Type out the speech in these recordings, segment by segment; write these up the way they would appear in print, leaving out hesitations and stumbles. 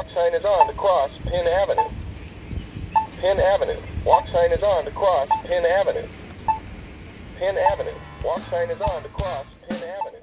Walk sign is on to cross Penn Avenue. Penn Avenue. Walk sign is on to cross Penn Avenue. Penn Avenue. Walk sign is on to cross Penn Avenue.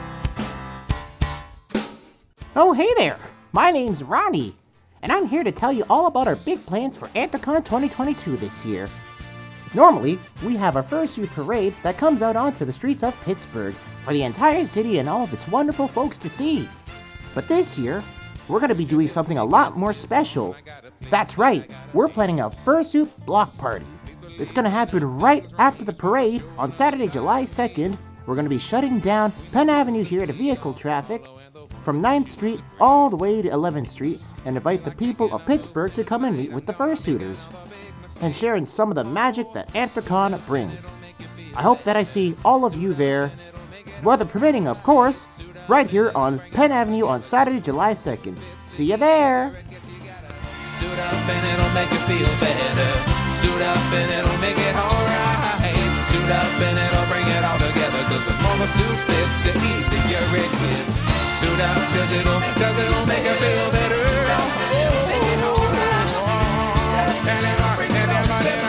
Oh, hey there! My name's Ronnie, and I'm here to tell you all about our big plans for Anthrocon 2022 this year. Normally, we have a Fursuit Parade that comes out onto the streets of Pittsburgh for the entire city and all of its wonderful folks to see. But this year, we're going to be doing something a lot more special. That's right, we're planning a Fursuit block party. It's going to happen right after the parade on Saturday, July 2nd. We're going to be shutting down Penn Avenue here to vehicle traffic from 9th Street all the way to 11th Street and invite the people of Pittsburgh to come and meet with the Fursuiters and share in some of the magic that Anthrocon brings. I hope that I see all of you there, weather permitting of course, right here on Penn Avenue on Saturday, July 2nd. See you there! Suit up and it'll make you feel better. Suit up and it'll make it alright. Suit up and it'll bring it all together. Cause the more a suit fits, the easier it gets. Suit up cause it'll make you feel better. It'll make it alright. And it'll bring it all together.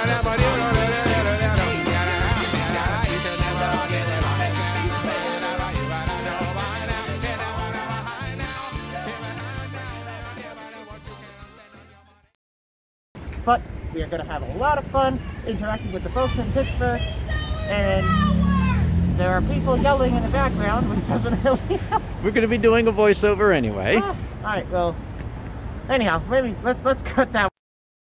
But we are going to have a lot of fun interacting with the folks in Pittsburgh, and there are people yelling in the background, which doesn't really help. We're going to be doing a voiceover anyway. Alright, well, anyhow, maybe let's cut that